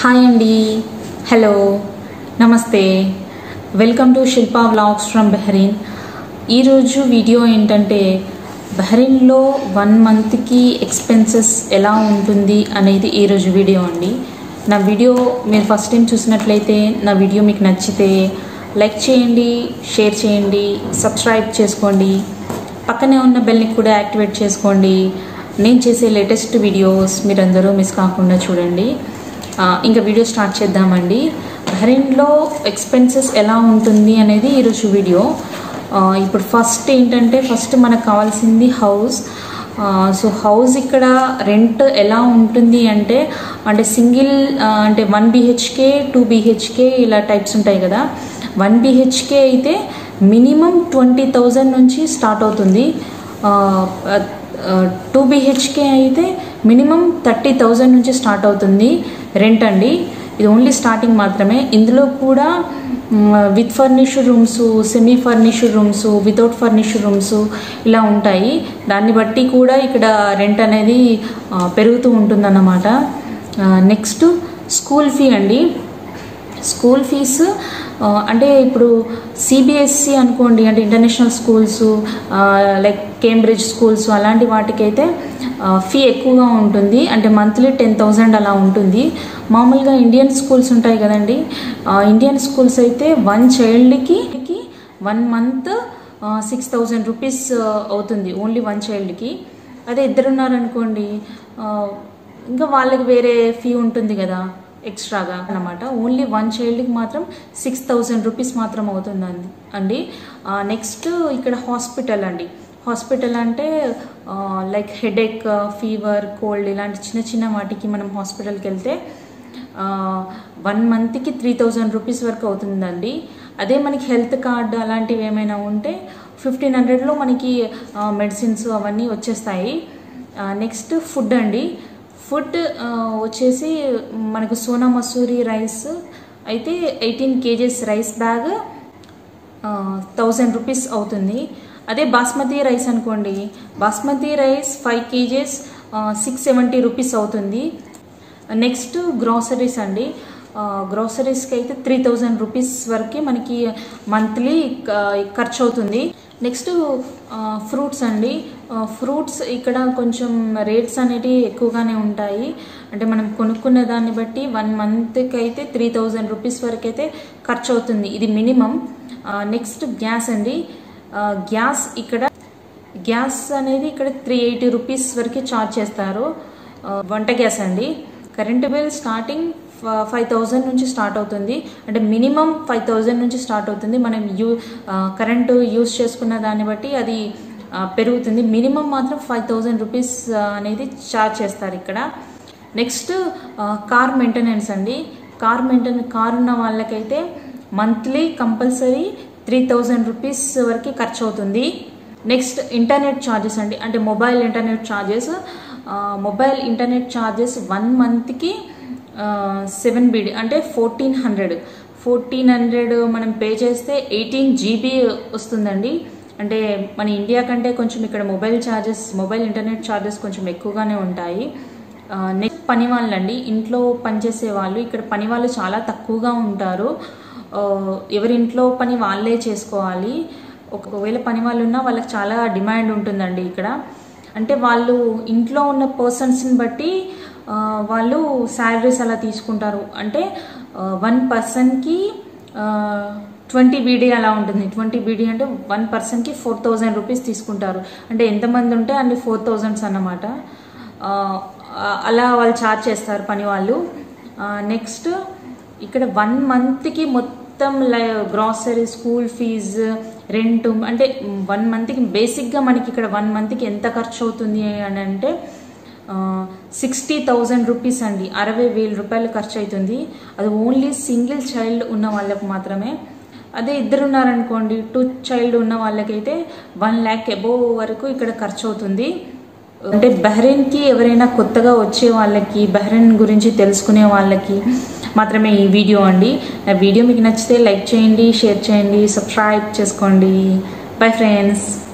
Hi అండి, hello, నమస్తే, welcome to Shilpa vlogs from Bahrain. ఈరోజు వీడియో ఏంటంటే బహ్రెయిన్లో 1 మంత్కి ఎక్స్పెన్సెస్ ఎలా ఉంటుంది అనేది ఈరోజు వీడియో అండి. నా వీడియో మీరు ఫస్ట్ టైం చూసినట్లయితే నా వీడియో మీకు నచ్చితే లైక్ చేయండి, షేర్ చేయండి, సబ్స్క్రైబ్ చేసుకోండి, పక్కనే ఉన్న బెల్ని కూడా యాక్టివేట్ చేసుకోండి. నేను చేసే లేటెస్ట్ వీడియోస్ మీరందరూ మిస్ కాకుండా చూడండి. ఇంకా వీడియో స్టార్ట్ చేద్దామండి. బహ్రెయిన్లో ఎక్స్పెన్సెస్ ఎలా ఉంటుంది అనేది ఈరోజు వీడియో. ఇప్పుడు ఫస్ట్ ఏంటంటే మనకు కావాల్సింది హౌస్. సో హౌస్ ఇక్కడ రెంట్ ఎలా ఉంటుంది అంటే సింగిల్ అంటే 1 BHK 2 BHK ఇలా టైప్స్ ఉంటాయి కదా. 1 BHK అయితే మినిమం 20,000 నుంచి స్టార్ట్ అవుతుంది. 2 BHK అయితే మినిమం 30,000 నుంచి స్టార్ట్ అవుతుంది రెంట్ అండి. ఇది ఓన్లీ స్టార్టింగ్ మాత్రమే. ఇందులో కూడా with furnished rooms, semi furnished rooms, without furnished rooms ఇలా ఉంటాయి. దాన్ని బట్టి కూడా ఇక్కడ రెంట్ అనేది పెరుగుతూ ఉంటుందన్నమాట. నెక్స్ట్ స్కూల్ ఫీ అండి. స్కూల్ ఫీజు అంటే ఇప్పుడు CBSE అనుకోండి, అంటే international schools like Cambridge schools అలాంటి వాటికైతే ఫీ ఎక్కువగా ఉంటుంది. అంటే మంత్లీ 10,000 అలా ఉంటుంది. మామూలుగా ఇండియన్ స్కూల్స్ ఉంటాయి కదండి, ఇండియన్ స్కూల్స్ అయితే 1 చైల్డ్కి 1 మంత్ 6,000 రూపీస్ అవుతుంది, ఓన్లీ 1 చైల్డ్కి. అదే ఇద్దరున్నారనుకోండి ఇంకా వాళ్ళకి వేరే ఫీ ఉంటుంది కదా ఎక్స్ట్రాగా అన్నమాట. ఓన్లీ 1 చైల్డ్కి మాత్రం 6,000 రూపీస్ మాత్రం అవుతుంది అండి. నెక్స్ట్ ఇక్కడ హాస్పిటల్ అండి. హాస్పిటల్ అంటే లైక్ హెడేక్, ఫీవర్, కోల్డ్ ఇలాంటి చిన్న చిన్న వాటికి మనం హాస్పిటల్కి వెళ్తే 1 మంత్కి 3,000 రూపీస్ వరకు అవుతుందండి. అదే మనకి హెల్త్ కార్డ్ అలాంటివి ఏమైనా ఉంటే 1,500లో మనకి మెడిసిన్స్ అవన్నీ వచ్చేస్తాయి. నెక్స్ట్ ఫుడ్ అండి. ఫుడ్ వచ్చేసి మనకు సోనా మసూరి రైస్ అయితే 18 kgs రైస్ బ్యాగ్ 1,000 రూపీస్ అవుతుంది. అదే బాస్మతి రైస్ అనుకోండి, బాస్మతి రైస్ 5 kgs 670 రూపీస్ అవుతుంది. నెక్స్ట్ గ్రాసరీస్ అండి. గ్రాసరీస్కి అయితే 3,000 రూపీస్ వరకు మనకి మంత్లీ ఖర్చు అవుతుంది. నెక్స్ట్ ఫ్రూట్స్ అండి. ఫ్రూట్స్ ఇక్కడ కొంచెం రేట్స్ అనేటివి ఎక్కువగానే ఉంటాయి. అంటే మనం కొనుక్కున్న దాన్ని బట్టి 1 మంత్కి అయితే 3,000 రూపీస్ వరకు అయితే ఖర్చు అవుతుంది, ఇది మినిమం. నెక్స్ట్ గ్యాస్ అండి. గ్యాస్ అనేది ఇక్కడ 380 రూపీస్ వరకు ఛార్జ్ చేస్తారు, వంట గ్యాస్ అండి. కరెంటు బిల్ స్టార్టింగ్ 5,000 నుంచి స్టార్ట్ అవుతుంది. అంటే మినిమం 5,000 నుంచి స్టార్ట్ అవుతుంది. మనం కరెంటు యూజ్ చేసుకున్న దాన్ని బట్టి అది పెరుగుతుంది. మినిమం మాత్రం 5,000 రూపీస్ అనేది ఛార్జ్ చేస్తారు ఇక్కడ. నెక్స్ట్ కార్ మెయింటెనెన్స్ అండి. కార్ ఉన్న వాళ్ళకైతే మంత్లీ కంపల్సరీ 3,000 రూపీస్ వరకు ఖర్చు అవుతుంది. నెక్స్ట్ ఇంటర్నెట్ ఛార్జెస్ అండి. అంటే మొబైల్ ఇంటర్నెట్ ఛార్జెస్ 1 మంత్కి 7 BD అంటే 1,400 మనం పే చేస్తే 18 GB వస్తుందండి. అంటే మన ఇండియా కంటే కొంచెం ఇక్కడ మొబైల్ ఇంటర్నెట్ ఛార్జెస్ కొంచెం ఎక్కువగానే ఉంటాయి. నెక్స్ట్ పని వాళ్ళండి. ఇంట్లో పనిచేసే వాళ్ళు, ఇక్కడ పని వాళ్ళు చాలా తక్కువగా ఉంటారు. ఎవరి ఇంట్లో పని వాళ్ళే చేసుకోవాలి. ఒకవేళ పని వాళ్ళు ఉన్నా వాళ్ళకి చాలా డిమాండ్ ఉంటుందండి ఇక్కడ. అంటే వాళ్ళు ఇంట్లో ఉన్న పర్సన్స్ని బట్టి వాళ్ళు శాలరీస్ అలా తీసుకుంటారు. అంటే 1 పర్సన్కి 20 BD అలా ఉంటుంది. 20 BD అంటే 1 పర్సన్కి 4,000 రూపీస్ తీసుకుంటారు. అంటే ఎంతమంది ఉంటే అన్ని 4,000 అన్నమాట. అలా వాళ్ళు ఛార్జ్ చేస్తారు పని వాళ్ళు. నెక్స్ట్ ఇక్కడ 1 మంత్కి మొత్తం గ్రాసరీ, స్కూల్ ఫీజు, రెంట్, అంటే 1 మంత్కి బేసిక్గా మనకి ఇక్కడ 1 మంత్కి ఎంత ఖర్చు అవుతుంది అని అంటే 60,000 రూపీస్ అండి. 60,000 రూపాయలు ఖర్చు అవుతుంది. అది ఓన్లీ సింగిల్ చైల్డ్ ఉన్న వాళ్ళకు మాత్రమే. అదే ఇద్దరు ఉన్నారనుకోండి, 2 చైల్డ్ ఉన్న వాళ్ళకైతే 1 lakh అబోవ్ వరకు ఇక్కడ ఖర్చు అవుతుంది. అంటే బహ్రెయిన్కి ఎవరైనా కొత్తగా వచ్చే వాళ్ళకి, బహ్రెయిన్ గురించి తెలుసుకునే వాళ్ళకి మాత్రమే ఈ వీడియో అండి. నా వీడియో మీకు నచ్చితే లైక్ చేయండి, షేర్ చేయండి, సబ్స్క్రైబ్ చేసుకోండి. Bye friends.